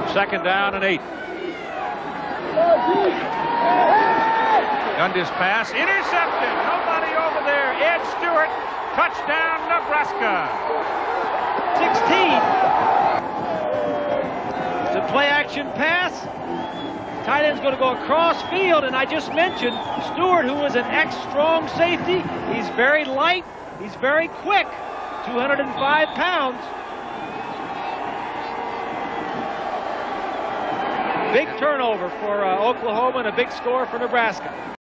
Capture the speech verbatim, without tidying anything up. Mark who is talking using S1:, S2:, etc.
S1: Second down and eight. Gundy's pass intercepted. Nobody over there. Ed Stewart. Touchdown, Nebraska.
S2: sixteen. It's a play action pass. Tight end's going to go across field, and I just mentioned Stewart, who is an ex-strong safety. He's very light. He's very quick. two hundred five pounds. Big turnover for uh, Oklahoma and a big score for Nebraska.